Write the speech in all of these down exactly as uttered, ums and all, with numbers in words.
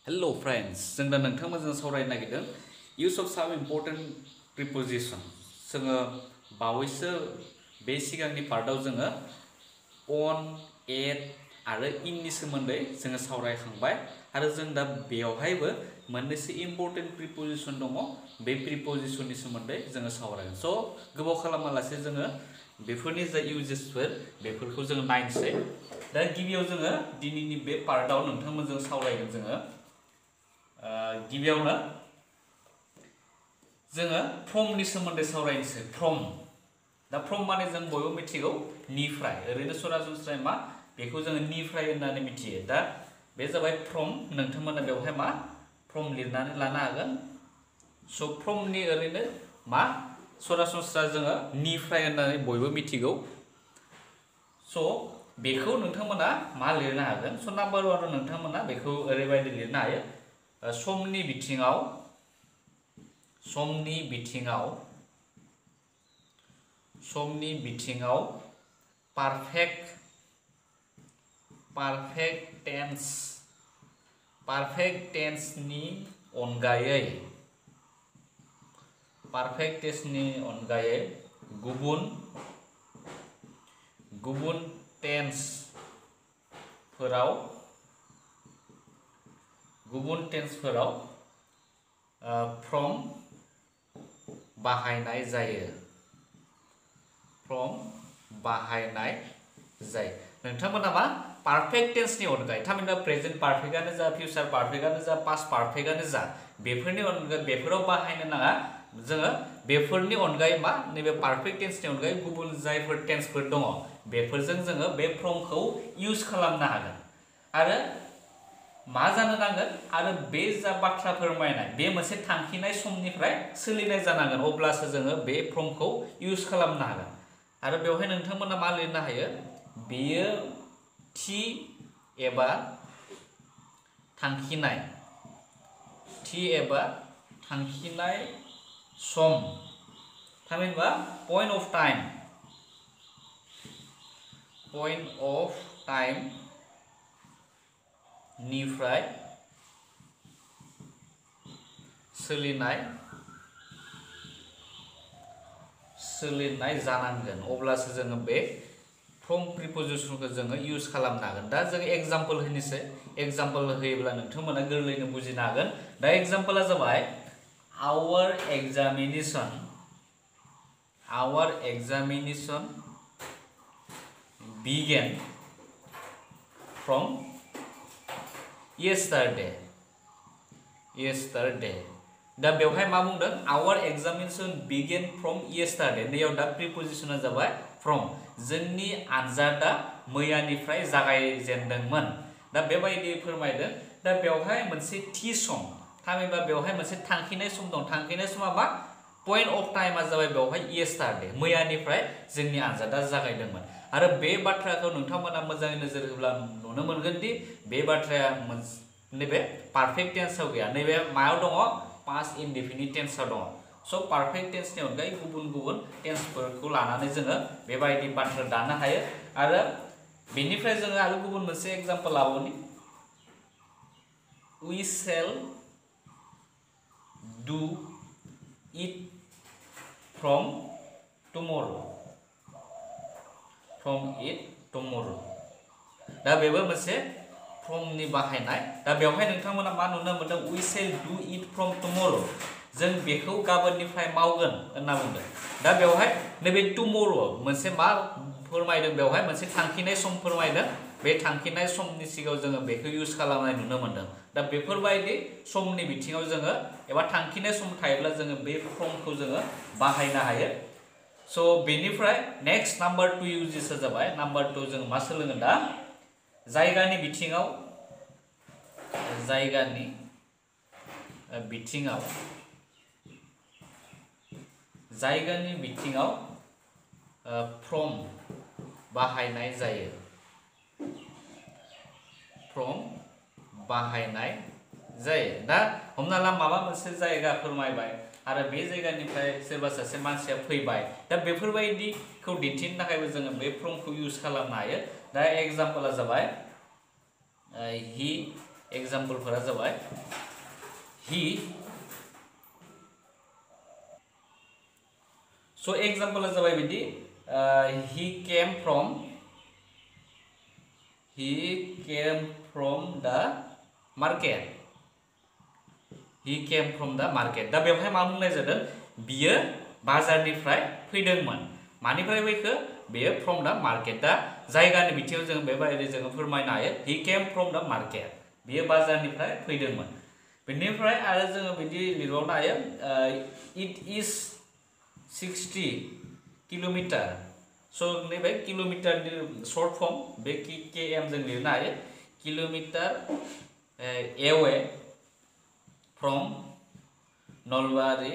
Hello friends, जों दा नोंथांमोनजों सावरायनो नागिरदों use of some important preposition. जोङो बावैसो बे सिगांनि पार्टआव जोङो on, at आरो in नि सोमोन्दै जोङो सावरायखांबाय आरो जों दा बेवहायबो मोननैसो important preposition दङ बे prepositionनि सोमोन्दै जोङो सावरायगोन. स' गोबाव खालामालासे जोङो बेफोरनि जा इउजेसफोर बेफोरखौ जोङो नायनोसै. दा गिबियाव जोङो दिनैनि बे पार्टआव नोंथांमोनजों सावरायगोन जोङो गिबियावनो जोङो फ्रमनि सोमोन्दै सावरायनोसै. फ्रम दा फ्रम माने जों बयबो मिथिगौ निफ्राय, ओरैनो सरासनस्रायै मा बेखौ जोङो निफ्राय होननानै मिथियो. दा बे जाबाय फ्रम. नोंथांमोना बेवहाय मा फ्रम लिरनानै लानो हागोन. स' फ्रमनि ओरैनो मा सरासनस्रा जोङो निफ्राय होननानै बयबो मिथिगौ. स' बेखौ नोंथांमोना मा लिरनो हागोन. स' नाम्बार वानाव नोंथांमोना बेखौ ओरैबायदि लिरनो हायो. समनि बिथिङाव समनि बिथिङाव समनि बिथिङाव पारफेक्ट पारफेक्ट टेन्स पारफेक्ट टेन्सनि अनगायै पारफेक्ट टेन्सनि अनगायै गुबुन गुबुन टेन्सफोराव गुबुन टेन्सफोराव फ्रम बाहायनाय जायो फ्रम बाहायनाय जायो. नोंथांमोना मा पारफेक्ट टेन्सनि अनगायै थामहिनबा प्रेजेन्ट पारफेक्टआनो जा, फिउचार पारफेक्टआनो जा, पास्ट पारफेक्टआनो जा, बेफोरनि अनगायै बेफोराव बाहायनो नाङा. जोङो बेफोरनि अनगायै मा नैबे पारफेक्ट टेन्सनि अनगायै गुबुन जायफोर टेन्सफोर दङ बेफोरजों जोङो बे फ्रमखौ इउज खालामनो हागोन. आरो मा जानो नांगोन आरो बे जा बाथ्रा फोरमायनाय बे मोनसे थांखिनाय समनिफ्राय सोलिनाय जानांगोन, अब्लासो जोङो बे फ्रमखौ इउज खालामनो हागोन. आरो बेवहाय नोंथांमोना मा लिरनो हायो, बेयो थि एबा थांखिनाय थि एबा थांखिनाय सम थामहिनबा point of time point of time निफ्राय सोलिनाय सोलिनाय जानांगोन, अब्लासो जोङो बे फ्रम प्रिपोजिशनखौ जोङो इउज खालामनो हागोन. दा जों एग्जाम्पल होनोसै. एग्जाम्पल होयोब्ला नोंथांमोना गोरलैनो बुजिनो हागोन. दा एग्जाम्पला जाबाय our examination our examination begin from yesterday yesterday. दा बेवहाय मा बुंदों, our examination begin from yesterday. नैयाव दा प्रिपोजिशना जाबाय फ्रम. जोंनि आनजादा मैयानिफ्राय जागायजेनदोंमोन. दा बेबायदि फोरमायदों. दा बेवहाय मोनसे थि सम थामहिनबा बेवहाय मोनसे थांखिनाय सम दं. थांखिनाय समा मा पइन्ट अफ टाइमा जाबाय बेवहाय येस्टारडे, मैयानिफ्राय जोंनि आनजादा जागायदोंमोन. आरो बे बाथ्राखौ नोंथांमोना मोजाङै नोजोर होब्ला नुनो मोनगोन दि बे बाथ्राया नैबे पारफेक्ट टेन्सआव गैया, नैबे मायाव दङ, पास्ट इनडेफिनिट टेन्सआव दङ. स' पारफेक्ट टेन्सनि अनगायै गुबुन गुबुन टेन्सफोरखौ लानानै जोङो बेबायदि बाथ्रा दानो हायो. आरो बेनिफ्राय जोङो आरो गुबुन मोनसे एग्जाम्पल लाबावनि. We shall do it from tomorrow' from it tomorrow'. दा बेबो मोनसे फ्रमनि बाहायनाय. दा बेवहाय नोंथांमोना मा नुनो मोनदों, we shall do it from tomorrow', जों बेखौ गाबोननिफ्राय मावगोन होनना बुंदों. दा बेवहाय नैबे टुमर' मोनसे मा फोरमायदों, बेवहाय मोनसे थांखिनाय सम फोरमायदों. बे थांखिनाय समनि सिगाङाव जोङो बेखौ इउज खालामनाय नुनो मोनदों. दा बेफोरबायदि समनि बिथिङाव जोङो एबा थांखिनाय सम थायोब्ला जोङो बे फ्रमखौ जोङो बाहायनो हायो. स' बेनिफ्राय नेक्स्ट नाम्बार टु इउजेसआ जाबाय, नाम्बार टु जों मा सोलोङो दा, जायगानि बिथिङाव जायगानि बिथिङाव जायगानि बिथिङाव फ्रम बाहायनाय जायो फ्रम बाहायनाय जायो. दा हमना ला माबा मोनसे जायगा फोरमायबाय आरो बे जायगानिफ्राय सोरबा सासे मानसिया फैबाय. दा बेफोरबायदिखौ दिन्थिनो थाखायबो जोङो बे फ्रमखौ इउज खालामनो हायो. दा एग्जाम्पला जाबाय, हि एग्जाम्पलफोरा जाबाय ही सो एग्जाम्पला जाबाय बिदि he came from he came from the market he came from the market दा बेवहाय मा बुंनाय जादों बियो बाजारनिफ्राय फैदोंमोन मानिफ्राय फैखो बेयो फ्रम द मार्केट दा जायगानि बिथिङाव जों बेबायदि जों फोरमायनो हायो ही केम फ्रम द मार्केट बियो बाजारनिफ्राय फैदोंमोन बेनिफ्राय आरो जों बिदि लिरबावनो हायो it is sixty kilometre so नैबे किलोमीटरनि शर्ट फर्म बे के एम जों लिरनो हायो kilometre away from Nalbari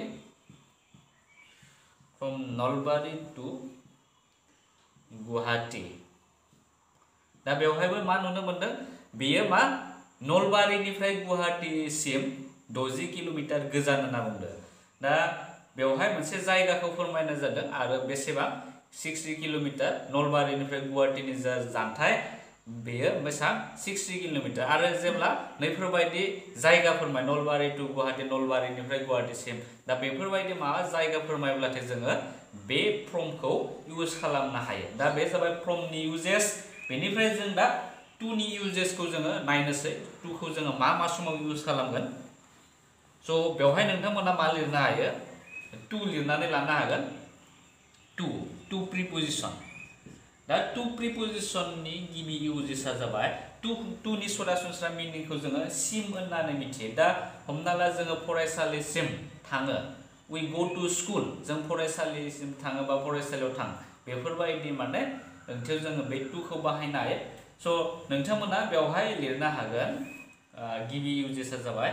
from Nalbari to Guwahati दा बेवहायबो मा नुनो मोनदों बेयो मा नलबारिनिफ्राय गुवाहाटीसिम द'जि किलोमीटर गोजान होनना बुंदों दा बेवहाय मोनसे जायगाखौ फोरमायनाय जादों आरो बेसेबां सिक्सटी किलोमीटर नलबारिनिफ्राय गुवाहाटीनि जा जानथाय बेयो बेसेबां सिक्सटी किलोमीटर आरो जेब्ला नैफोरबायदि जायगा फोरमाय नलबारि टू गुवाहाटी नलबारिनिफ्राय गुवाहाटीसिम दा बेफोरबायदि माबा जायगा फोरमायब्लाथाय जोङो बे फ्रमखौ इउज खालामनो हायो दा बे जाबाय फ्रमनि इउजेस बेनिफ्राय जों दा टू नि इउजेसखौ जोङो नायनोसै टू खौ जोङो मा मा समाव इउज खालामगोन स' बेवहाय नोंथांमोना मा लिरनो हायो टू लिरनानै लानो हागोन टू टू प्रिपोजिशन दा टू प्रिपोजिशननि गिबि इउजेसा जाबाय टू टू नि सरासनस्रा मिनिंखौ जोङो सिम होननानै मिथियो दा हमना ला जोङो फरायसालिसिम थाङो वी गो टू स्कुल जों फरायसालिसिम थाङो बा फरायसालियाव थां बेफोरबायदि माने ओंथियाव जोङो बे टू खौ बाहायनो हायो स' नोंथांमोना बेवहाय लिरनो हागोन गिबि इउजेसा जाबाय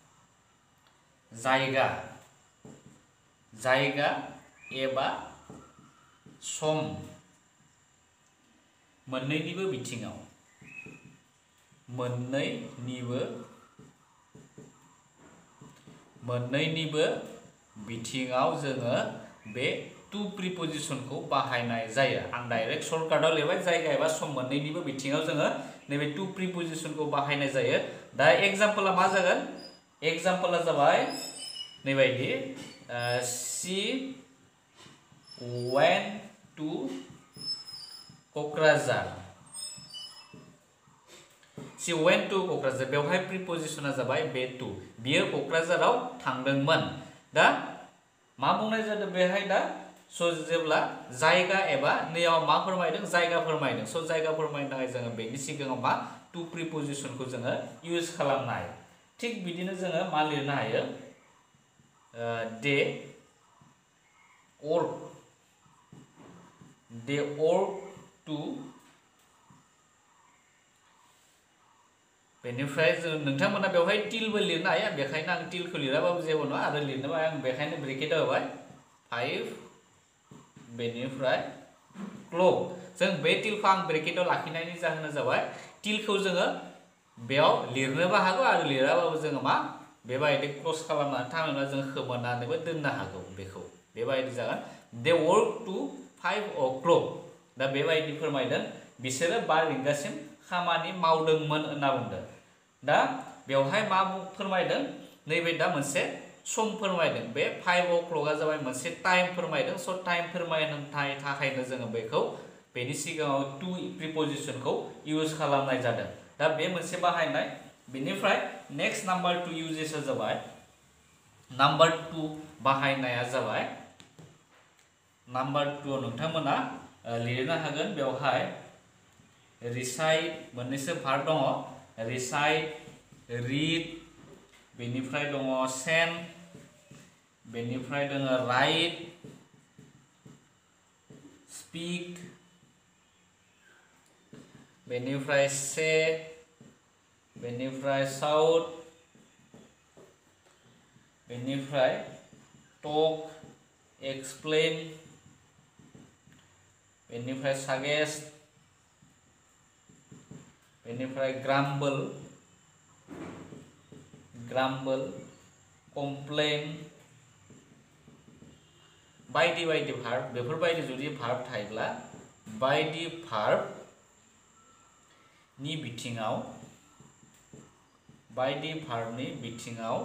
जायगा जायगा एबा सम मोननैनिबो बिथिङाव मोननैनिबो मोननैनिबो बिथिङाव जोङो बे टू प्रिपोजिशनखौ बाहायनाय जायो आं डाइरेक्ट सर्टकाटाव लिरबाय जायगा एबा सम मोननैनिबो बिथिङाव जोङो नैबे टू प्रिपोजिशनखौ बाहायनाय जायो दा एग्जाम्पला मा जागोन एग्जाम्पला जाबाय नैबायदि she went to Kokrajhar she went to Kokrajhar बेवहाय प्रिपोजिशना जाबाय बे टू बियो क'क्राझाराव थांदोंमोन दा मा बुंनाय जादों बेहाय दा स' जेब्ला जायगा एबा नैयाव मा फोरमायदों जायगा फोरमायदों स' जायगा फोरमायनो थाखाय जोङो बेनि सिगाङाव मा टू प्रिपोजिशनखौ जोङो इउज खालामनो हायो थिग बिदिनो जोङो मा लिरनो हायो they work they work to बेनिफ्राय जों नोंथांमोना बेवहाय टिलबो लिरनो हायो बेखायनो आं टिलखौ लिराबाबो जेबो नङा आरो लिरनोबा आं बेखायनो ब्रेकेटाव होबाय फाइव बेनिफ्राय क्लक जों बे टिलखौ आं ब्रेकेटाव लाखिनायनि जाहोना जाबाय टिलखौ जोङो बेयाव लिरनोबो हागौ आरो लिराबाबो जोङो मा बेबायदि क्लस खालामनानै थाङोब्ला जों खोमोरनानैबो दोननो हागौ बेखौ बेबायदि जागोन they work to five o'clock दा बेबायदि फोरमायदों बिसोरो बा रिंगासिम खामानि मावदोंमोन होनना बुंदों दा बेवहाय मा फोरमायदों नैबे दा मोनसे सम फोरमायदों बे फाइव अ क्लकआ जाबाय मोनसे टाइम फोरमायदों स' टाइम फोरमायनो थाखायनो जोङो बेखौ बेनि सिगाङाव टू प्रिपोजिशनखौ इउज खालामनाय जादों दा बे मोनसे बाहायनाय बेनिफ्राय नेक्स्ट नाम्बार टू इउजेसा जाबाय नाम्बार टू बाहायनाया जाबाय नाम्बार टू नोंथांमोना लिरनो हागोन बेवहाय रिसाइट मोननैसो भार्ब दङ रिसाइट रिड बेनिफ्राय दङ सेन्ड बेनिफ्राय दङ राइट स्पीक बेनिफ्राय से बेनिफ्राय साउट बेनिफ्राय टक एक्सप्लेन बेनिफ्राय साजेस्ट बेनिफ्राय ग्राम्बल ग्राम्बल कमप्लेन बायदि बायदि भार्ब बेफोरबायदि जुदि भार्ब थायोब्ला बायदि भार्ब नि बिथिङाव बायदि भार्बनि बिथिङाव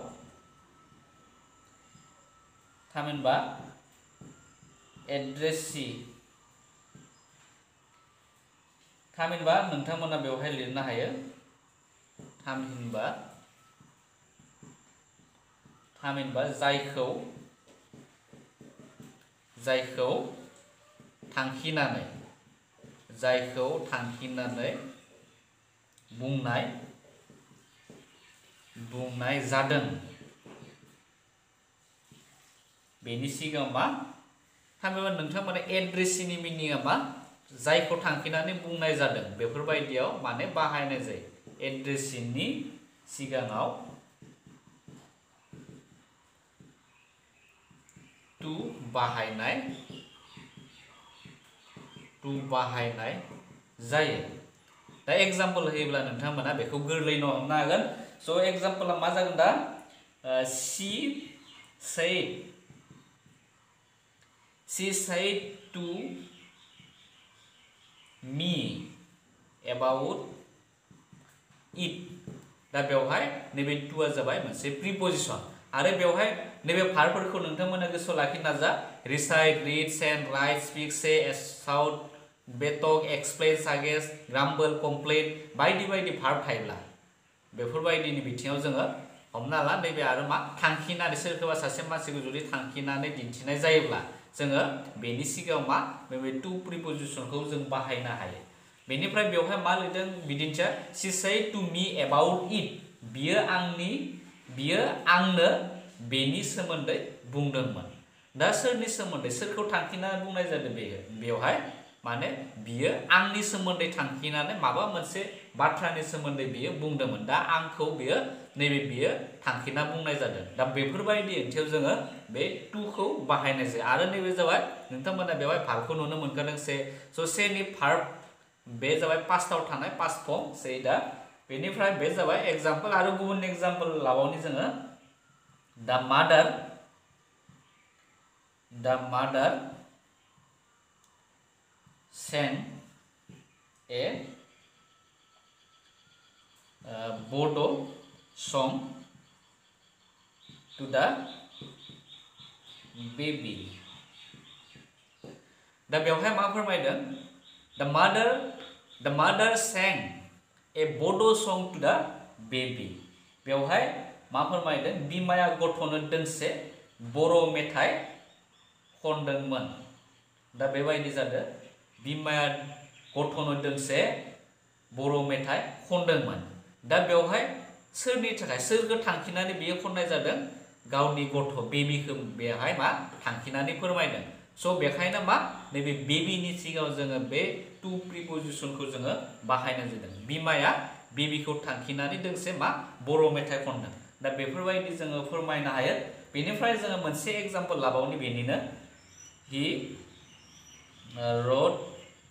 थामहिनबा एड्रेसी थामहिनबा नोंथांमोना बेवहाय लिरनो हायो थामहिनबा थामहिनबा जायखौ जायखौ थांखिनानै जायखौ थांखिनानै बुंनाय बुंनाय जादों बेनि सिगाङाव मा थामहिनबा नोंथांमोना एड्रेसीनि मिनिङा मा जायखौ थांखिनानै बुंनाय जादों बेफोरबायदियाव माने बाहायनाय जायो एड्रेसीनि सिगाङाव टु बाहायनाय टु बाहायनाय जायो दा एग्जाम्पल होयोब्ला नोंथांमोना बेखौ गोरलैनो हमनो हागोन स' एग्जाम्पला मा जागोन दा she said she said to me about it दा बेवहाय नैबे टुआ जाबाय मोनसे प्रिपोजिशन आरो बेवहाय नैबे भार्बफोरखौ नोंथांमोना गोसोआव लाखिनो नाजा recite read send write speak say shout बेटक एक्सप्लेन सागेस्ट ग्राम्बल कमप्लेन बायदि बायदि भार्ब थायोब्ला बेफोरबायदिनि बिथिङाव जोङो हमना ला नैबे आरो मा थांखिनानै सोरखौबा सासे मानसिखौ जुदि थांखिनानै दिन्थिनाय जायोब्ला जोङो बेनि सिगाङाव मा बे टु प्रिपोजिशनखौ जों बाहायनो हायो बेनिफ्राय बेवहाय मा लिरदों बिदिन्थिया she said to me about it बियो आंनि बियो आंनो बेनि सोमोन्दै बुंदोंमोन दा सोरनि सोमोन्दै सोरखौ थांखिनानै बुंनाय जादों बेयो बेवहाय माने बियो आंनि सोमोन्दै थांखिनानै माबा मोनसे बाथ्रानि सोमोन्दै बियो बुंदोंमोन दा आंखौ बियो नैबे बियो थांखिना बुंनाय जादों दा बेफोरबायदि ओंथियाव जोङो बे टुखौ बाहायनाय जायो आरो नैबे जाबाय नोंथांमोना बेवहाय भार्बखौ नुनो मोनखादों से स' सेनि भार्ब बे जाबाय पास्टआव थानाय पास्ट फर्म से दा बेनिफ्राय बे जाबाय एग्जाम्पल आरो गुबुन एग्जाम्पल लाबावनि जोङो दा मादार दा मादार sang a uh, Bodo song to the baby दा बेवहाय मा फोरमायदों the mother the mother sang a Bodo song to the baby बेवहाय मा फोरमायदों बिमाया गथ'नो दोंसे बर' मेथाइ खनदोंमोन दा बेबायदि जादों बिमाया गथ'नो दोंसे बर' मेथाइ खनदोंमोन दा बेवहाय सोरनि थाखाय सोरखौ थांखिनानै बियो खननाय जादों गावनि गथ' बेबिखौ बेवहाय मा थांखिनानै फोरमायदों स' बेखायनो मा नैबे बेबिनि सिगाङाव जोङो बे टु प्रिपोजिशनखौ जोङो बाहायनाय जादों बिमाया बेबिखौ थांखिनानै दोंसे मा बर' मेथाइ खनदों दा बेफोरबायदि जोङो फोरमायनो हायो बेनिफ्राय जोङो मोनसे एग्जाम्पल लाबावनि बेनिनो हि wrote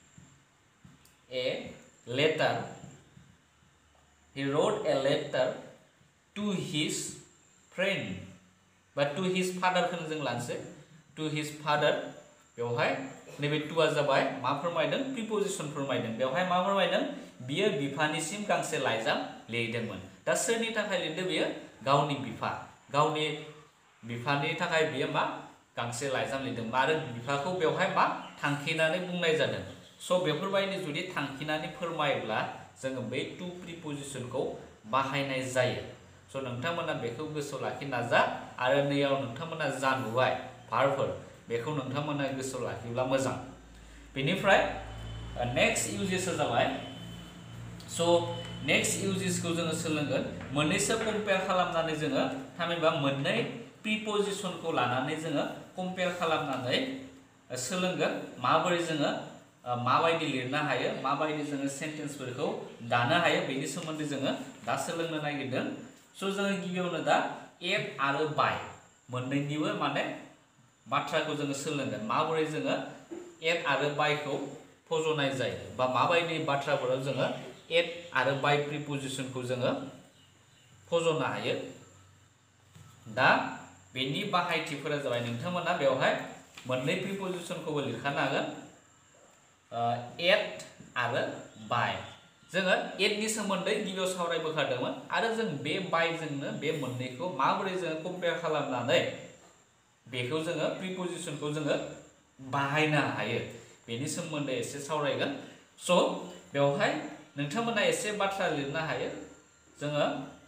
a letter he wrote a letter to his friend but to his father खौ जों लानोसै to his father बेवहाय नैबे टुआ जाबाय मा फोरमायदों प्रिपोजिशन फोरमायदों बेवहाय मा फोरमायदों बियो बिफानिसिम गांसे लाइजाम लिरदोंमोन दा सोरनि थाखाय लिरदों बियो गावनि बिफा गावनि बिफानि थाखाय बियो मा गांसे लाइजाम लिरदोंमोन आरो बिफाखौ बेवहाय मा थांखिनानै बुंनाय जादों स' बेफोरबायदि जुदि थांखिनानै फोरमायोब्ला जोङो बे टु प्रिपोजिशनखौ बाहायनाय जायो स' नोंथांमोना बेखौ गोसोआव लाखिनो नाजा आरो नैयाव नोंथांमोना जा नुबाय भार्बफोर बेखौ नोंथांमोना गोसोआव लाखिब्ला मोजां बेनिफ्राय नेक्स्ट इउजेसआ जाबाय स' नेक्स्ट इउजेसखौ जोङो सोलोंगोन मोननैसो कम्पेयार खालामनानै जोङो थामहिनबा मोननै प्रिपोजिशनखौ लानानै जोङो कम्पेयार खालामनानै सोलोंगोन माबोरै जोङो माबायदि लिरनो हायो माबायदि जोङो सेन्टेन्सफोरखौ दानो हायो बेनि सोमोन्दै जोङो दा सोलोंनो नागिरदों स' जोङो गिबियावनो दा एट आरो बाय मोननैनिबो माने बाथ्राखौ जोङो सोलोंगोन माबोरै जोङो एट आरो बायखौ फज'नाय जायो बा माबायदि बाथ्राफोराव जोङो एट आरो बाय प्रिपोजिशनखौ जोङो फज'नो हायो दा बेनि बाहायथिफोरा जाबाय नोंथांमोना बेवहाय मोननै प्रिपोजिशनखौबो लिरखानो हागोन एट आरो बाय जोङो एटनि सोमोन्दै गिबियाव सावरायबोखादोंमोन आरो जों बे बायजोंनो बे मोननैखौ माबोरै जोङो कम्पेयार खालामनानै बेखौ जोङो प्रिपजिसनखौ जोङो बाहायनो हायो बेनि सोमोन्दै एसे सावरायगोन। स' बेवहाय नोंथांमोना एसे बाथ्रा लिरनो हायो। जोङो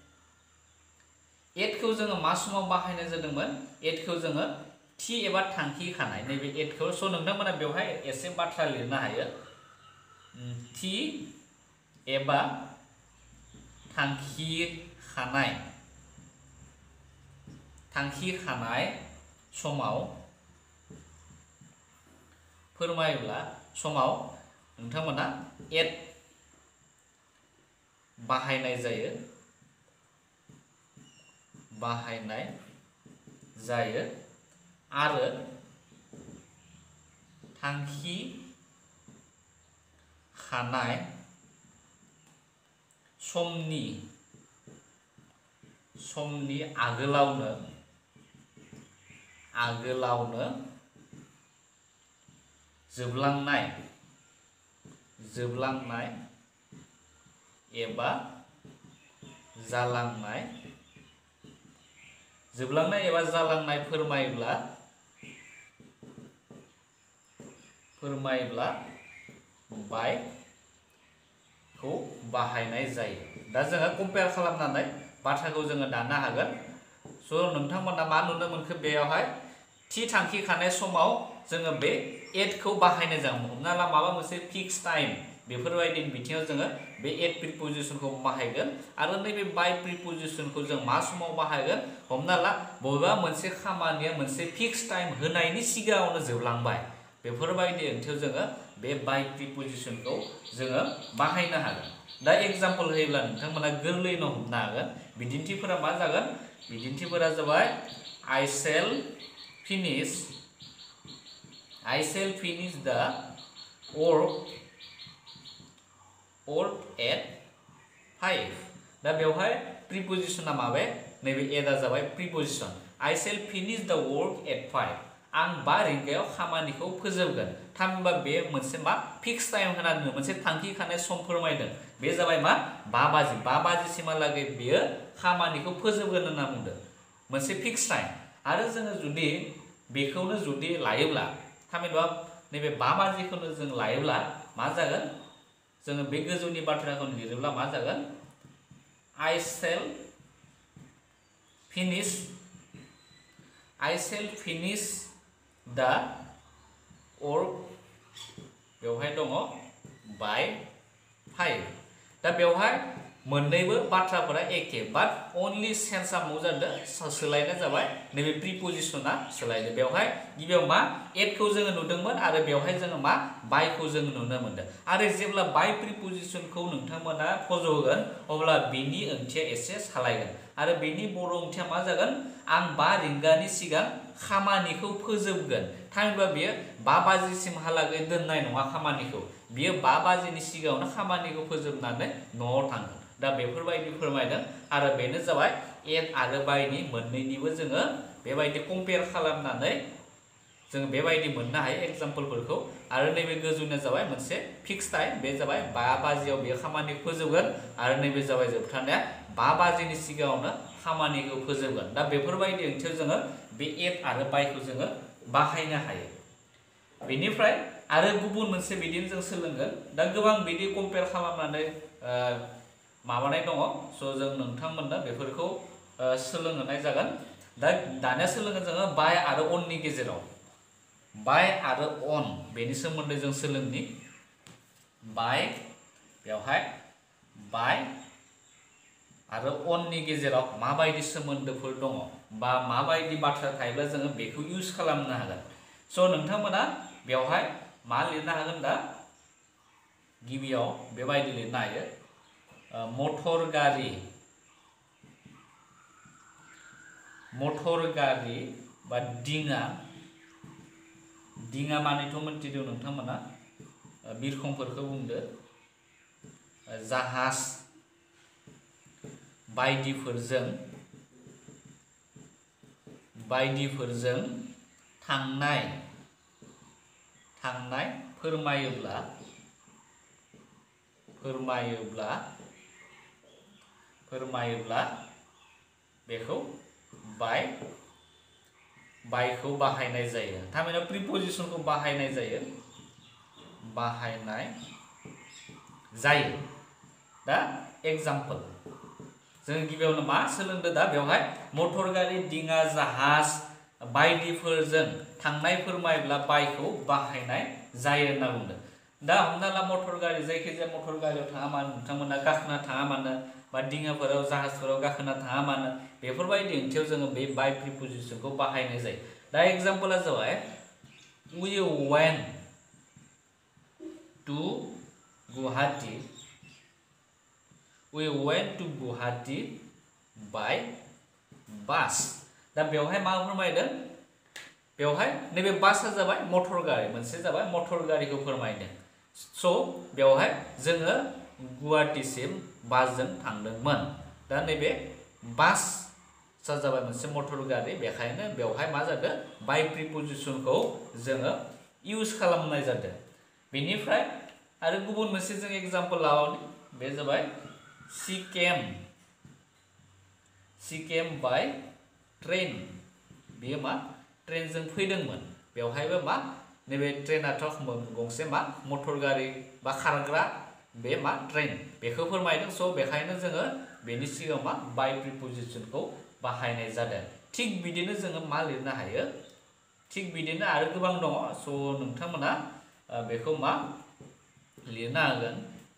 एटखौ जोङो मा समाव बाहायनाय जादोंमोन? एटखौ जोङो थि एबा थांखि खानाय नैबे एटखौ स' नोंथांमोना बेवहाय एसे बाथ्रा लिरनो हायो। थि एबा थांखि खानाय थांखि खानाय समाव फोरमायोब्ला समाव नोंथांमोना एट बाहायनाय जायो बाहायनाय जायो आरो थांखि खानाय समनि समनि आगोलावनो आगोलावनो जोबलांनाय जोबलांनाय एबा जालांनाय जोबलांनाय एबा जालांनाय फोरमायोब्ला फोरमायोब्ला बाय खौ बाहायनाय जायो। दा जोङो कम्पेयार खालामनानै बाथ्राखौ जोङो दानो हागोन। स' नोंथांमोना मा नुनो मोनखो बेयावहाय थि थांखि खानाय समाव जोङो बे एटखौ बाहायनाय जागोन। हमना ला माबा मोनसे फिक्स टाइम बेफोरबायदि बिथिङाव जोङो बे एट प्रिपजिसनखौ बाहायगोन आरो नैबे बाय प्रिपजिसनखौ जों मा समाव बाहायगोन? हमना ला बबेबा मोनसे खामानिया मोनसे फिक्स टाइम होनायनि सिगाङावनो जोबलांबाय बेफोरबायदि ओंथियाव जोङो बे बाय प्रिपजिसनखौ जोङो बाहायनो हागोन। दा एग्जाम्पल होयोब्ला नोंथांमोना गोरलैनो हमनो हागोन। बिदिन्थिफोरा मा जागोन? बिदिन्थिफोरा जाबाय I shall finish I shall finish the work work at five। दा बेवहाय प्रिपजिसना माबे? नैबे एटआ जाबाय प्रिपजिसन। I shall finish the work at five। आं बा रिंगायाव खामानिखौ फोजोबगोन। थामहिनबा बे मोनसे मा फिक्स टाइम होनानै मोनसे थांखि खानाय सम फोरमायदों। बे जाबाय मा बा बाजि बा बाजिसिमहालागै बेयो खामानिखौ फोजोबगोन होनना बुंदों। मोनसे फिक्स टाइम। आरो जोङो जुदि बेखौनो जुदि लायोब्ला थामहिनबा नैबे बा बाजिखौनो जों लायोब्ला मा जागोन? जोङो बे गोजौनि बाथ्राखौ लिरोब्ला मा जागोन? I shall finish I shall finish the work बेवहाय दङ by five। दा बेवहाय मोननैबो बाथ्राफोरा एखे बाट अनलि सेन्सआ मा जादों? सोलायनाय जाबाय नैबे प्रिपजिसना सोलायदों। बेवहाय गिबियाव मा एटखौ जोङो नुदोंमोन आरो बेवहाय जोङो मा बायखौ जोङो नुनो मोनदों। आरो जेब्ला बाय प्रिपजिसनखौ नोंथांमोना फज'होगोन अब्ला बेनि ओंथिया एसे सालायगोन आरो बेनि बर' ओंथिया मा जागोन? आं बा रिंगानि सिगां खामानिखौ फोजोबगोन। थामहिनबा बेयो बा बाजिसिमहालागै दोननाय नङा खामानिखौ। बियो बा बाजिनि सिगाङावनो खामानिखौ फोजोबनानै न'आव थांगोन। दा बेफोरबायदि फोरमायदों आरो बेनो जाबाय एट आरो बायनि मोननैनिबो जोङो बेबायदि कम्पेयार खालामनानै जों बेबायदि मोननो हायो एग्जाम्पलफोरखौ। आरो नैबे गोजौनिया जाबाय मोनसे फिक्स टाइम। बे जाबाय बा बाजियाव बेयो खामानिखौ फोजोबगोन आरो नैबे जाबाय जोबथारनाया बा बाजिनि सिगाङावनो खामानिखौ फोजोबगोन। दा बेफोरबायदि ओंथियाव जोङो बे एट आरो बायखौ जोङो बाहायनो हायो। बेनिफ्राय आरो गुबुन मोनसे बिदिनो जों सोलोंगोन। दा गोबां बिदि कम्पेयार खालामनानै माबानाय दङ। स' जों नोंथांमोननो बेफोरखौ सोलोंहोनाय जागोन। दा दानिया सोलोंगोन जोङो बाय आरो अननि गेजेराव बाय आरो अन बेनि सोमोन्दै जों सोलोंनि। बाय बेवहाय बाय आरो अननि गेजेराव माबायदि सोमोन्दोफोर दङ बा माबायदि बाथ्रा थायोब्ला जोङो बेखौ इउज खालामनो हागोन। स' नोंथांमोना बेवहाय मा लिरनो हागोन? दा गिबियाव बेबायदि लिरनो हायो मटर गारि मटर गारि बा दिङा दिङा मानेथ' मोनथिदों नोंथांमोना बिरखंफोरखौ बुंदो जाहाज बायदिफोरजों बायदिफोरजों थांनाय थांनाय फोरमायोब्ला फोरमायोब्ला फोरमायोब्ला बेखौ बाय बायखौ बाहायनाय जायो थारमाने प्रिपोजिशनखौ बाहायनाय जायो बाहायनाय जायो दा एग्जाम्पल जों गिबियावनो मा सोलोंदो दा बेवहाय मटर गारि दिङा जाहाज बायदिफोरजों थांनाय फोरमायोब्ला बायखौ बाहायनाय जायो होनना बुंदों दा हमना ला मटर गारि जायखिजाया मटर गारियाव थाङा मानो नोंथांमोना गाखोना थाङा मानो बा दिङाफोराव जाहाजफोराव गाखोना थाङा मानो बेफोरबायदि ओंथियाव जोङो बे बाय प्रिपोजिशनखौ बाहायनाय जायो दा एग्जाम्पला जाबाय we went to Guwahati we went to Guwahati by bus दा बेवहाय मा फोरमायदों बेवहाय नैबे बासआ जाबाय मटर गारि मोनसे जाबाय मटर गारिखौ फोरमायदों स' बेवहाय जोङो गुवाहाटीसिम बासजों थांदोंमोन दा नैबे बास जाबाय मोनसे मटर गारि बेखायनो बेवहाय मा जादों बाय प्रिपोजिशनखौ जोङो इउज खालामनाय जादों बेनिफ्राय आरो गुबुन मोनसे जों एग्जाम्पल लाबावनि बे जाबाय she came she came by train बेयो मा ट्रेनजों फैदोंमोन बेवहायबो मा नैबे ट्रेनाथ' गंसे मा मटर गारि बा खारग्रा बे मा ट्रेन बेखौ फोरमायदों स' बेखायनो जोङो बेनि सिगाङाव मा बाय प्रिपोजिशनखौ बाहायनाय जादों थिग बिदिनो जोङो मा लिरनो हायो थिग बिदिनो आरो गोबां दङ स' नोंथांमोना बेखौ मा लिरनो हागोन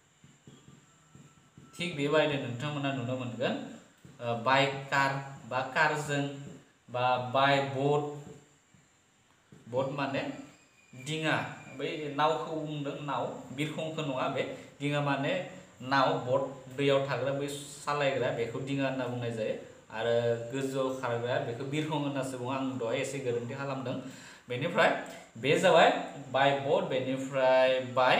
थिग बेबायदिनो नोंथांमोना नुनो मोनगोन बाय कार बा कारजों बा बाय बोट बोट माने दिङा बै नावखौ बुंदों नाव बिरखंखौ नङा बे दिङा माने नाव बोट दैयाव थाग्रा बै सालायग्रा बेखौ दिङा होनना बुंनाय जायो आरो गोजौआव खारग्रा बेखौ बिरखं होननासो बुङो आं दहाय एसे गोरोन्थि खालामदों बेनिफ्राय बे जाबाय बाय बोट बेनिफ्राय बाय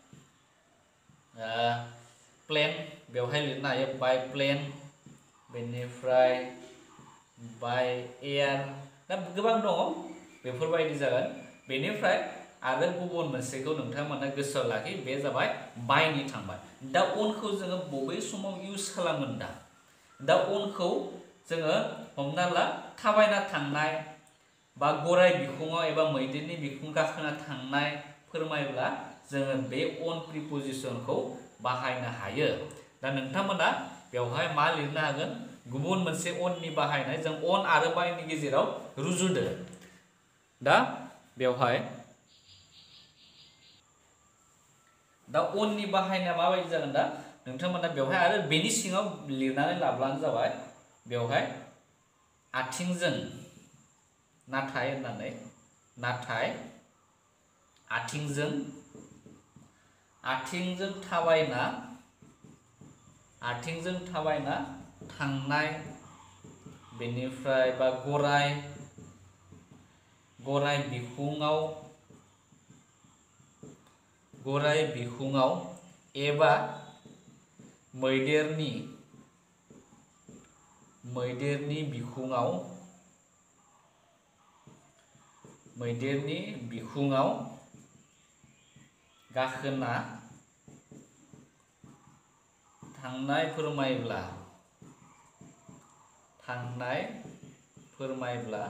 प्लेन बेवहाय लिरनो हायो बाय प्लेन बेनिफ्राय बाय एयार दा गोबां दङ बेफोरबायदि जागोन बेनिफ्राय आरो गुबुन मोनसेखौ नोंथांमोना गोसोआव लाखि बे जाबाय बायनि थांबाय दा अनखौ जोङो बबे समाव इउज खालामोन दा दा अनखौ जोङो हमना ला थाबायना थांनाय बा गराय बिखुङाव एबा मैदेरनि बिखुं गाखोना थांनाय फोरमायब्ला जोङो बे अन प्रिपोजिशनखौ बाहायनो हायो दा नोंथांमोना बेवहाय मा लिरनो हागोन गुबुन मोनसे अननि बाहायनाय जों अन आरो बायनि गेजेराव रुजुदो दा बेवहाय दा अननि बाहायनाया माबायदि जागोन दा नोंथांमोना बेवहाय आरो बेनि सिङाव लिरनानै लाब्लानो जाबाय बेवहाय आथिंजों नाथाय होननानै नाथाय आथिंजों आथिंजों थाबायना आथिंजों थाबायना थांनाय बेनिफ्राय बा गराय गराय बिखुङाव गराय बिखुङाव एबा मैदेरनि मैदेरनि बिखुङाव मैदेरनि बिखुङाव गाखोना थांनाय फोरमायब्ला थांनाय फोरमायब्ला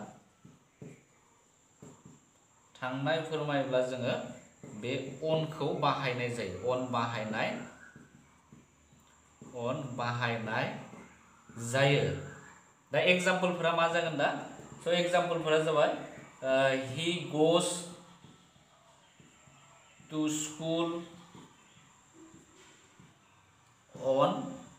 थांनाय फोरमायब्ला जोङो बे अनखौ बाहायनाय जायो अन बाहायनाय अन बाहायनाय जायो दा एग्जाम्पलफोरा मा जागोन दा स' एग्जाम्पलफोरा जाबाय he goes to school on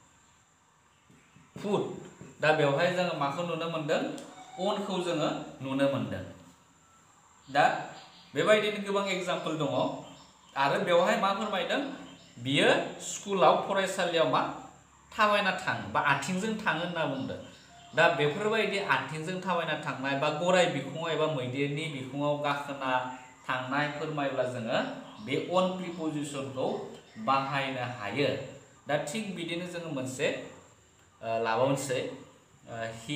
foot दा बेवहाय जोङो माखौ नुनो मोनदों अनखौ जोङो नुनो मोनदों दा बेबायदिनो गोबां एग्जाम्पल दङ आरो बेवहाय मा फोरमायदों बियो स्कुलाव फरायसालियाव मा थाबायना थाङो बा आथिंजों थाङो होनना बुंदों दा बेफोरबायदि आथिंजों थाबायना थांनाय बा गराय बिखुङाव एबा मैदेरनि बिखुङाव गाखोना थांनाय फोरमायब्ला जोङो बे अन प्रिपोजिशनखौ बाहायनो हायो दा थिग बिदिनो जोङो मोनसे लाबावनोसै हि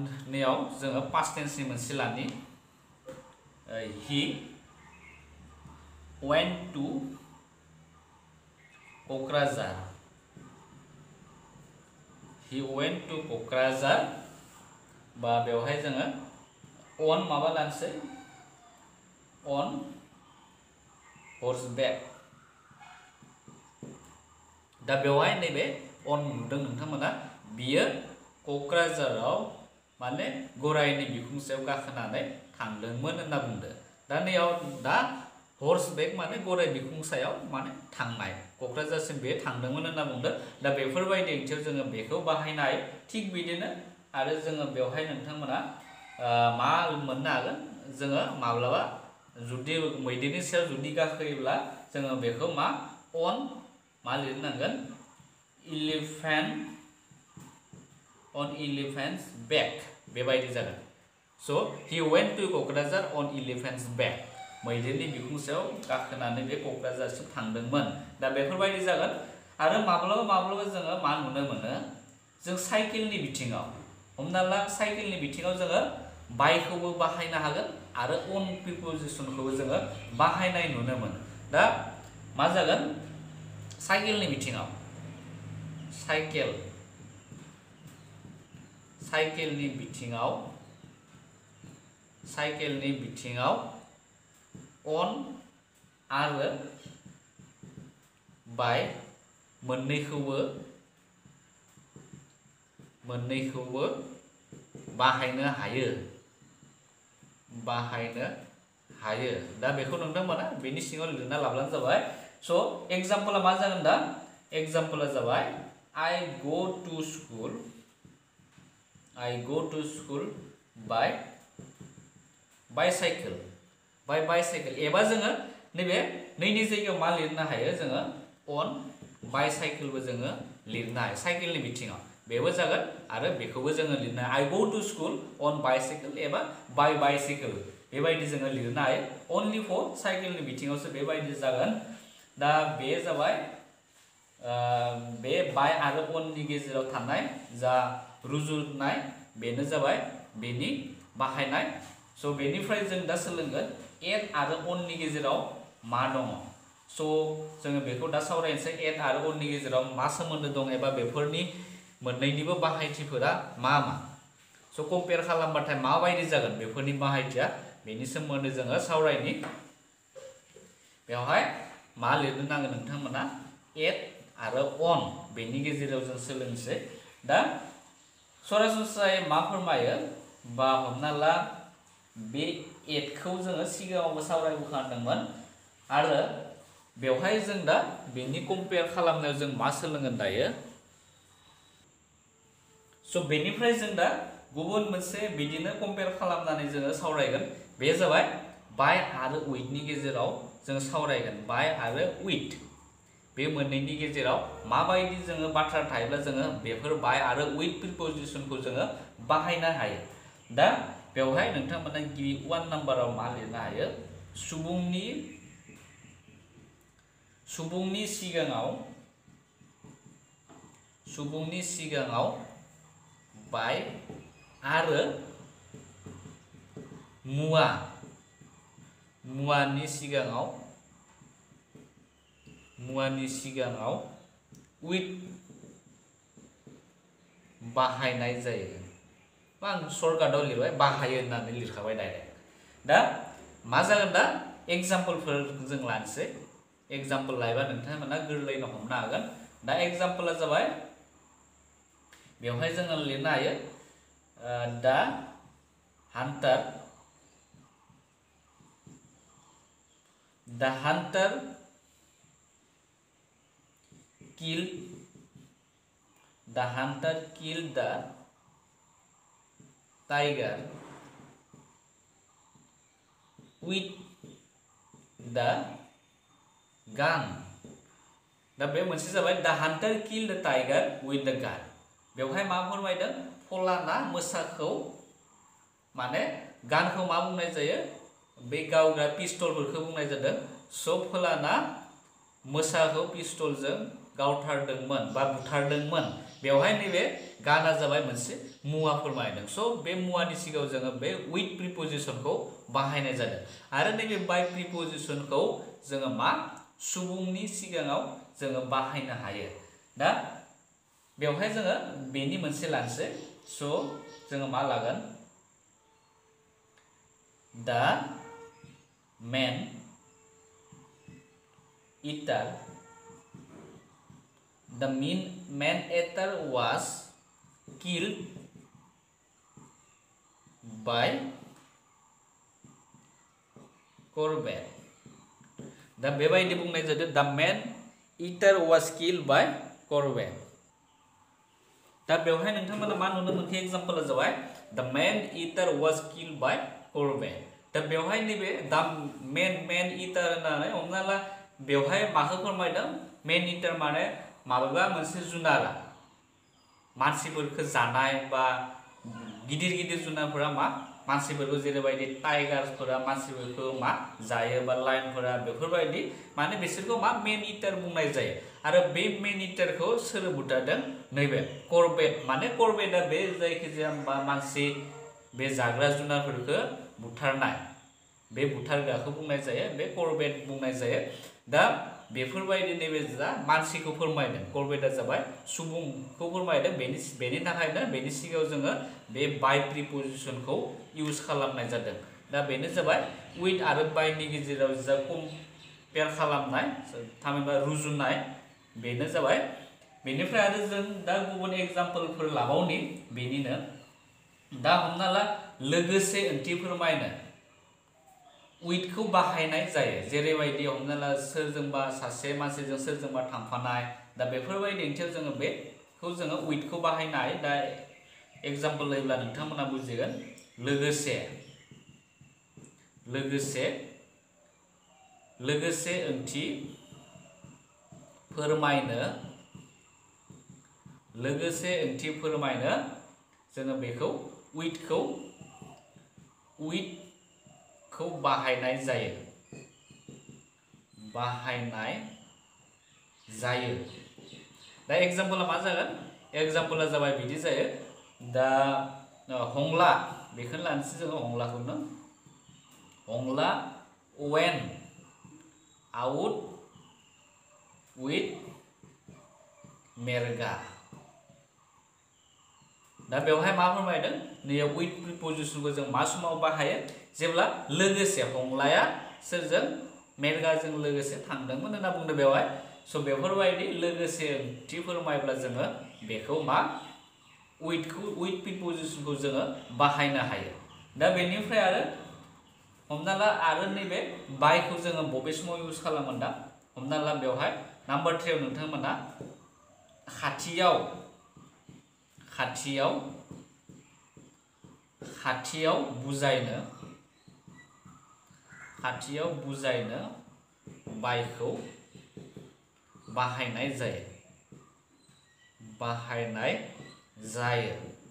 बाननायाव जोङो पास्ट टेन्सनि मोनसे लानि हि went to Kokrazar. He went to Kokrazar. बा बेवहाय जोङो on माबा लानोसै on horseback. दा बेवहाय नैबे on नुदों नोंथांमोना बियो क'क्राझाराव माने गरायनि बिखुं सायाव गाखोनानै थांदोंमोन होनना बुंदो. दा नैयाव दा horseback माने गराय बिखुं सायाव माने थांनाय क'क्राझारसिम बे थांदोंमोन होनना बुंदो. दा बेफोरबायदि ओंथियाव जोङो बेखौ बाहायनाय थिग बिदिनो आरो जोङो बेवहाय नोंथांमोना मा मोननो हागोन जोङो माब्लाबा जुदि मैदेरनि सायाव जुदि गाखोयोब्ला जोङो बेखौ मा on मा लिरनांगोन elephant on elephant's back बेबायदि जागोन. So he went to Kokrazar on elephant's back. मैदेरनि बिखुं सायाव गाखोनानै बे क'क्राझारसिम थांदोंमोन. दा बेफोरबायदि जागोन. आरो माब्लाबा माब्लाबा जोङो मा नुनो मोनो जों साइकेलनि बिथिङाव हमना ला साइकेलनि बिथिङाव जोङो बायखौबो बाहायनो हागोन आरो on प्रिपोजिशनखौबो जोङो बाहायनाय नुनो मोनो. दा मा जागोन साइकेलनि बिथिङाव साइकेल साइकेलनि बिथिङाव साइकेलनि बिथिङाव on आरो बाय मोननैखौबो मोननैखौबो बाहायनो हायो बाहायनो हायो. दा बेखौ नोंथांमोना बेनि सिङाव लिरना लाब्लानो जाबाय. स' एग्जाम्पला मा जागोन दा एग्जाम्पला जाबाय I go to school I go to school by bicycle by bicycle एबा जोङो नैबे नैनि जायगायाव मा लिरनो हायो जोङो on bicycleबो जोङो लिरनो हायो साइकेलनि बिथिङाव बेबो जागोन आरो बेखौबो जोङो लिरनो हायो. I go to school on bicycle एबा by bicycle बेबायदि जोङो लिरनो हायो. only for साइकेलनि बिथिङावसो बेबायदि जागोन. दा बे जाबाय बे बाय आरो on नि गेजेराव थानाय जा रुजुनाय बेनो जाबाय बेनि बाहायनाय. स' बेनिफ्राय जों दा सोलोंगोन at आरो on नि गेजेराव मा दङ. स' जोङो बेखौ दा सावरायनोसै at आरो on नि गेजेराव मा सोमोन्दो दं एबा बेफोरनि मोननैनिबो बाहायथिफोरा मा मा. स' कम्पेयार खालामबाथाय माबायदि जागोन बेफोरनि बाहायथिया बेनि सोमोन्दै जोङो सावरायनि. बेवहाय मा लिरनो नांगोन नोंथांमोना at आरो on बेनि गेजेराव जों सोलोंसै. दा सरासनस्रायै मा फोरमायो बा हमना ला बे at खौ जोङो सिगाङावबो सावरायबोखादोंमोन आरो बेवहाय जों दा बेनि कम्पेयार खालामनायाव जों मा सोलोंगोन दायो. स' बेनिफ्राय जों दा गुबुन मोनसे बिदिनो कम्पेयार खालामनानै जोङो सावरायगोन. बे जाबाय बाय आरो उइथनि गेजेराव जों सावरायगोन बाय आरो उइथ बे मोननैनि गेजेराव माबायदि जोङो बाथ्रा थायोब्ला जोङो बेफोर बाय आरो उइथ प्रिपोजिशनखौ जोङो बाहायनो हायो. दा बेवहाय नोंथांमोना गिबि वान नाम्बाराव मा लिरनो हायो सुबुंनि सुबुंनि सिगाङाव सुबुंनि सिगाङाव बाय आरो मुवा मुवानि सिगाङाव मुवानि सिगाङाव उइथ बाहायनाय जायो. आं सर्टकाटआव लिरबाय बाहायो होननानै लिरखाबाय डाइरेक्ट. दा मा जागोन दा एग्जाम्पलफोर जों लानोसै. एग्जाम्पल लायोबा नोंथांमोना गोरलैनो हमनो हागोन. दा एग्जाम्पला जाबाय बेवहाय जोङो लिरनो हायो दा हान्टार दा hunter killed the hunter killed the tiger with the gun. दा बे मोनसे जाबाय the hunter killed the tiger with the gun. बेवहाय मा फोरमायदों फलाना मोसाखौ माने गानखौ मा बुंनाय जायो बे गावग्रा पिस्तलफोरखौ बुंनाय जादों. स' फलाना मोसाखौ पिस्तलजों गावथारदोंमोन बा बुथारदोंमोन. बेवहाय नैबे गाना जाबाय मोनसे मुवा फोरमायदों. स' बे मुवानि सिगाङाव जोङो बे उइथ प्रिपोजिशनखौ बाहायनाय जादों आरो नैबे बाय प्रिपोजिशनखौ जोङो मा सुबुंनि सिगाङाव जोङो बाहायनो हायो दा बेवहाय जोङो बेनि मोनसे लानोसै स' जोङो मा लागोन दा मेन इटार the main man eater was killed by Corbett दा बेबायदि बुंनाय जादों the man eater was killed by Corbett दा बेवहाय नोंथांमोना मा नुनो मोनखो एग्जाम्पल जाबाय the man eater was killed by Corbett दा बेवहाय नैबे the man man eater होननानै हमना ला बेवहाय माखौ फोरमायदों man eater माने माबेबा मोनसे जुनारा मानसिफोरखौ जानाय बा गिदिर गिदिर जुनारफोरा मा मानसिफोरखौ जेरैबायदि टाइगारफोरा मानसिफोरखौ मा जायो बा लायनफोरा बेफोरबायदि माने बिसोरखौ मा मेन इटार बुंनाय जायो आरो बे मेन इटारखौ सोर बुथारदों नैबे करबेट माने करबेटआ बे जायखिजाया मानसि बे जाग्रा जुनारफोरखौ बुथारनाय बे बुथारग्राखौ बुंनाय जायो बे करबेट बुंनाय जायो दा बेफोरबायदि नैबे जा मानसिखौ फोरमायदों करबेटआ जाबाय सुबुंखौ फोरमायदों बेनि बेनि थाखायनो बेनि सिगाङाव जोङो बे बाय प्रिपोजिशनखौ इउज खालामनाय जादों दा बेनो जाबाय उइथ आरो बायनि गेजेराव जा कम्पेयार खालामनाय थामहिनबा रुजुनाय बेनो जाबाय बेनिफ्राय आरो जों दा गुबुन एग्जाम्पलफोर लाबावनि बेनिनो दा हमना ला लोगोसे ओंथि फोरमायनो उइथखौ बाहायनाय जायो जेरैबायदि हमना ला सोरजोंबा सासे मानसिजों सोरजोंबा थांफानाय दा बेफोरबायदि ओंथियाव जोङो बेखौ जोङो उइथखौ बाहायनाय दा एग्जाम्पल होयोब्ला नोंथांमोना बुजिगोन लोगोसे लोगोसे लोगोसे ओंथि फोरमायनो लोगोसे ओंथि फोरमायनो जोङो बेखौ उइथखौ उइथ खौ बाहायनाय जायो बाहायनाय जायो दा एग्जाम्पला मा जागोन एग्जाम्पला जाबाय बिदि जायो दा हंला बेखौनो लानोसै जोङो हंलाखौनो Hangla went out with Merga दा बेवहाय मा फोरमायदों नैयाव उइथ प्रिपोजिशनखौ जों मा समाव बाहायो जेब्ला लोगोसे हंलाया सोरजों मेरगाजों लोगोसे थांदोंमोन होनना बुंदों बेवहाय स' बेफोरबायदि लोगोसे ओंथि फोरमायब्ला जोङो बेखौ मा उइथखौ उइथ प्रिपोजिशनखौ जोङो बाहायनो हायो दा बेनिफ्राय आरो हमना ला आरो नैबे बायखौ जोङो बबे समाव इउज खालामोन दा हमना ला बेवहाय नाम्बार थ्रियाव नोंथांमोना खाथियाव खाथियाव खाथियाव बुजायनो खाथियाव बुजायनो बायखौ बाहायनाय जायो बाहायनाय जायो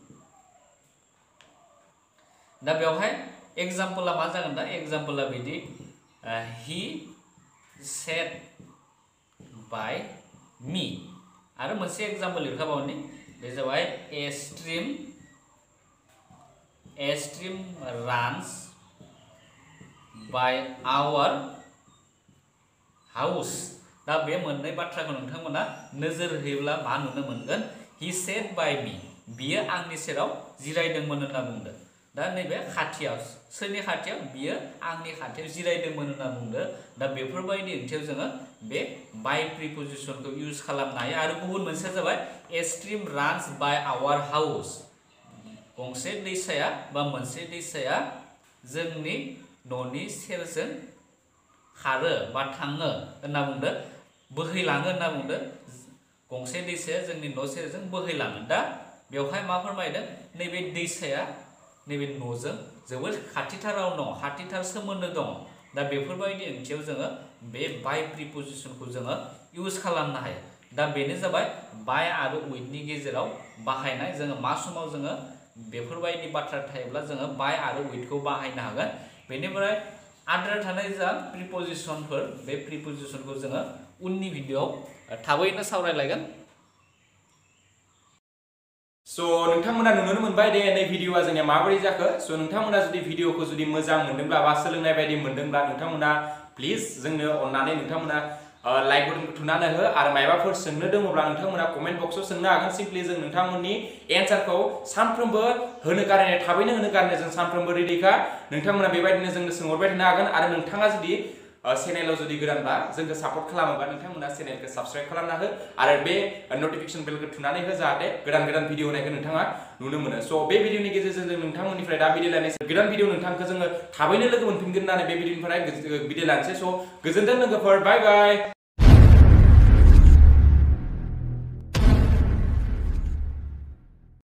दा बेवहाय एग्जाम्पला मा जागोन दा एग्जाम्पला बिदि ही सेड बाय मी आरो मोनसे एग्जाम्पल लिरखाबावनि बे जाबाय a stream a stream runs by our house दा बे मोननै बाथ्राखौ नोंथांमोना नोजोर होयोब्ला मा नुनो मोनगोन ही सेड बाय मी बियो आंनि सेराव जिरायदोंमोन होनना बुंदों दा नैबे खाथियाव सोरनि खाथियाव बियो आंनि खाथियाव जिरायदोंमोन होनना बुंदों दा बेफोरबायदि ओंथियाव जोङो बे बाय प्रिपोजिशनखौ इउज खालामनो हायो आरो गुबुन मोनसेया जाबाय a stream runs by our house गंसे दैसाया बा मोनसे दैसाया जोंनि न'नि सेरजों खारो बा थाङो होनना बुंदों बोहैलाङो होनना बुंदों गंसे दैसाया जोंनि न' सेरजों बोहैलाङो दा बेवहाय मा फोरमायदों नैबे दैसाया नैबे न'जों जोबोद खाथिथाराव दङ खाथिथार सोमोन्दो दङ दा बेफोरबायदि ओंथियाव जोङो बे बाय प्रिपोजिशनखौ जोङो इउज खालामनो हायो दा बेनो जाबाय बाय आरो उइथनि गेजेराव बाहायनाय जोङो मा समाव जोङो बेफोरबायदि बाथ्रा थायोब्ला जोङो बाय आरो उइथखौ बाहायनो हागोन बेनिफ्राय आद्रा थानाय जा प्रिपोजिशनफोर बे प्रिपोजिशनखौ जोङो उननि भिडिअआव थाबैनो सावरायलायगोन स' नोंथांमोना नुनो मोनबाय दे नै भिडिअआ जोंनिया माबोरै जाखो स' नोंथांमोना जुदि भिडिअखौ जुदि मोजां मोनदोंब्ला बा सोलोंनाय बायदि मोनदोंब्ला नोंथांमोना प्लिज जोंनो अननानै नोंथांमोना लाइक बटनखौ थुनानै हो आरो मायबाफोर सोंनो दङब्ला नोंथांमोना कमेन्ट बक्सआव सोंनो हागोन सिम्पलि जों नोंथांमोननि एन्सारखौ सानफ्रोमबो होनो गारनाय थाबैनो होनो गारनाय जों सानफ्रोमबो रेडिखा नोंथांमोना बेबायदिनो जोंनो सोंहरबाय थानो हागोन आरो नोंथाङा जुदि चेनेलाव जुदि गोदानबा जोंखौ सापर्ट खालामोबा नोंथांमोना चेनेलखौ साबस्क्राइब खालामना हो आरो बे नटिफिकेसन बेलखौ थुनानै हो जाहाथे गोदान गोदान भिडिअ होनायखौ नोंथाङा नुनो मोनो स' बे भिडिअनि गेजेरजों जों नोंथांमोननिफ्राय दा बिदाय लानोसै गोदान भिडिअ नोंथांखौ जोङो थाबैनो लोगो मोनफिनगोन होननानै बे भिडिअनिफ्राय बिदाय लानोसै स' गोजोनथों लोगोफोर बाय बाय